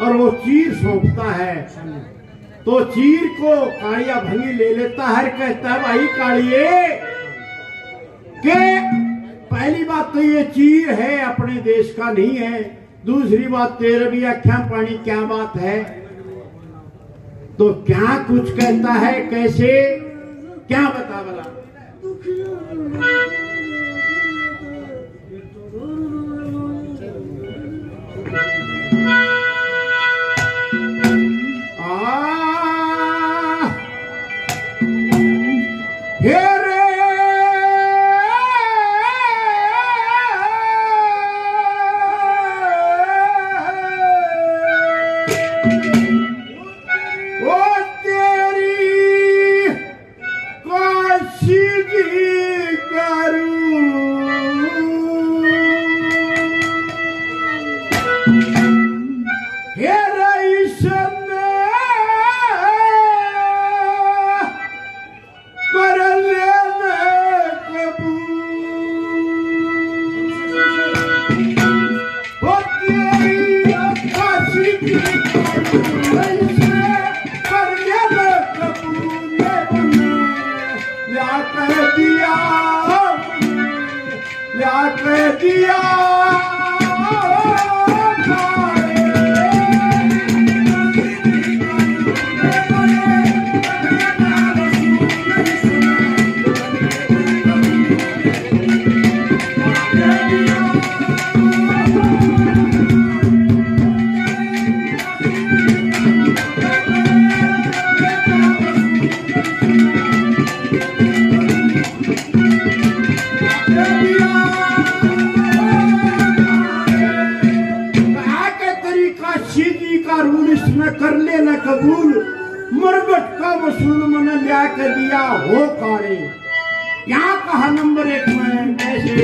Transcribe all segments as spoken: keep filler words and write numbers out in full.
और वो चीर सौंपता है तो चीर को कालिया भंगी ले लेता है, कहता है भाई कालिए के पहली बात तो ये चीर है अपने देश का नहीं है, दूसरी बात तेरे भी अख्या पानी क्या बात है। तो क्या कुछ कहता है, कैसे क्या बता बला। कर लेना कबूल मरगट का वसूल मन लिया के दिया हो कारे। क्या कहा नंबर एक में कैसे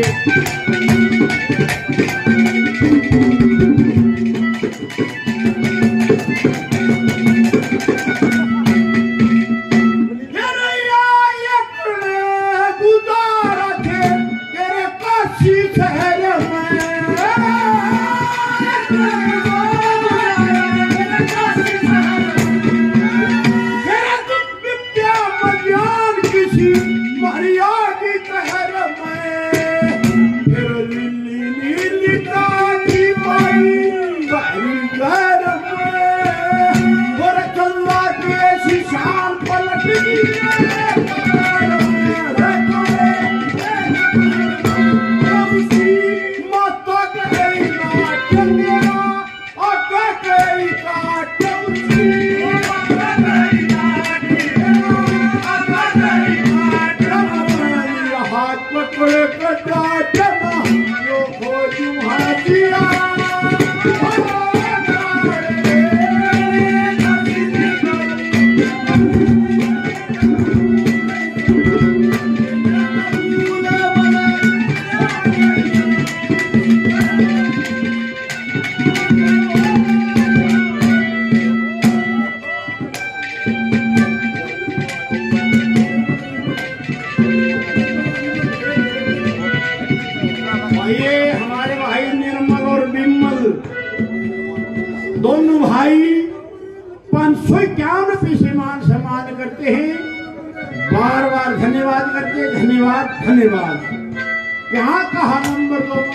दोनों भाई पांच सौ इक्यावन पैसे मान सम्मान करते हैं, बार बार धन्यवाद करते हैं, धन्यवाद धन्यवाद। क्या कहा नंबर दो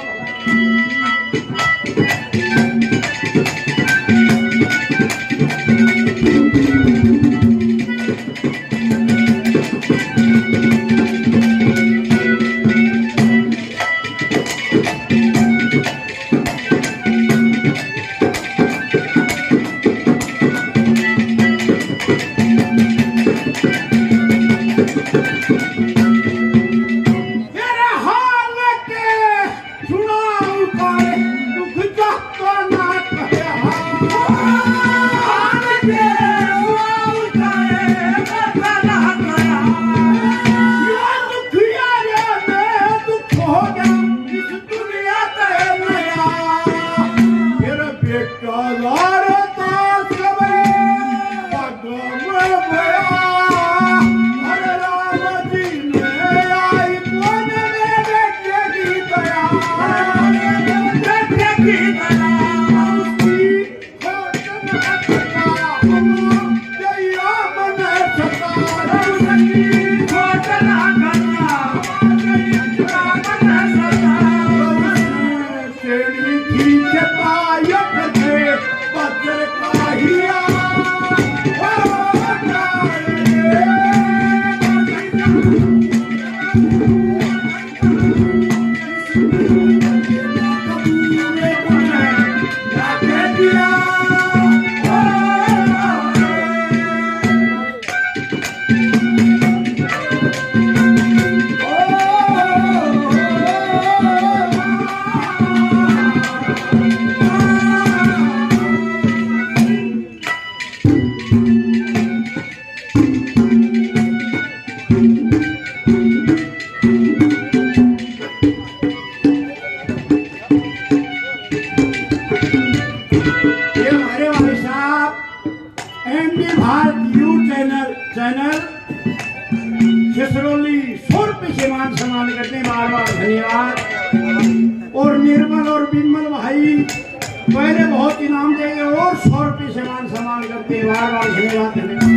चैनल खिसरोली सौ रुपये से मान सम्मान करते हैं, बार बार धन्यवाद। और निर्मल और बिमल भाई पहले बहुत इनाम देंगे और सौ रुपये से मान सम्मान करते हैं, बार बार धन्यवाद धन्यवाद।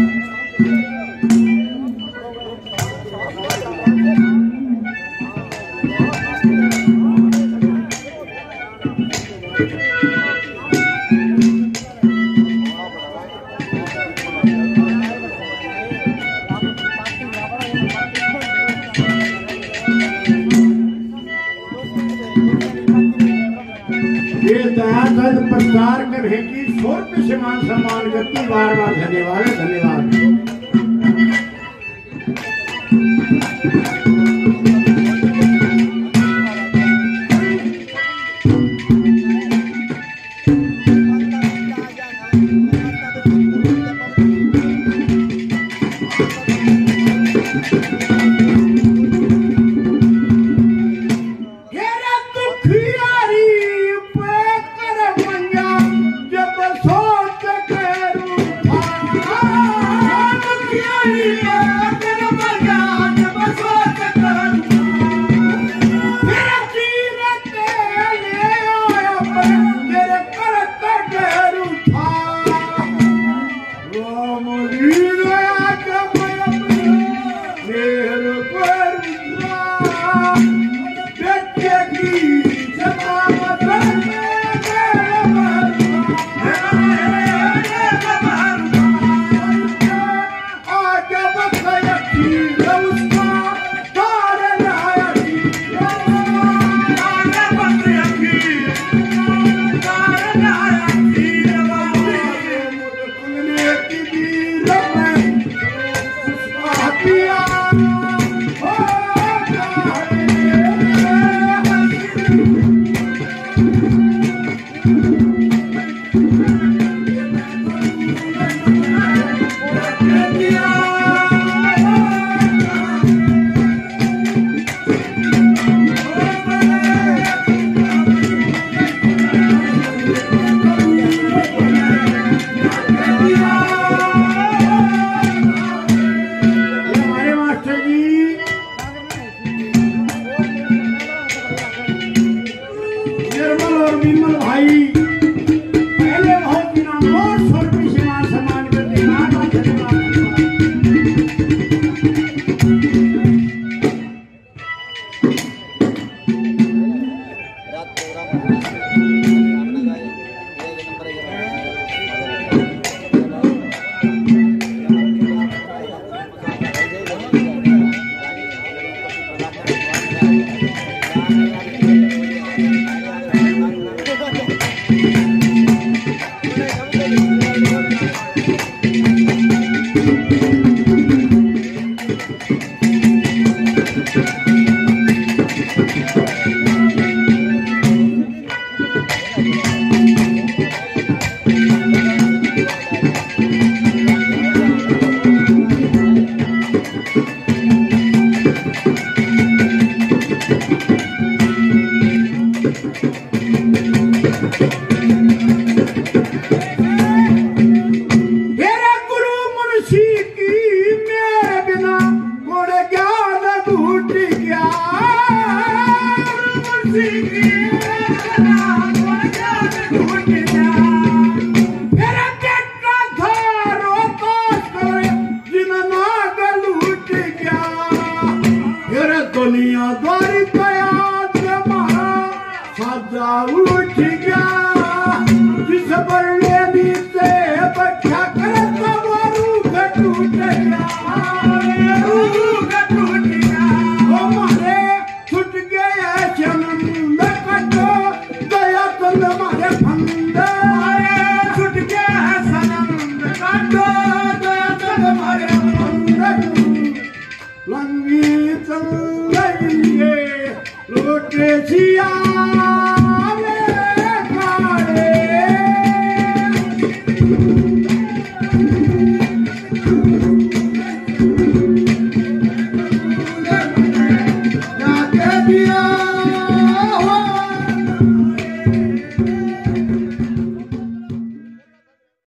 ये दयाचंद प्रचार कर की सौ रुपये से मान सम्मान करती, बार बार धन्यवाद धन्यवाद।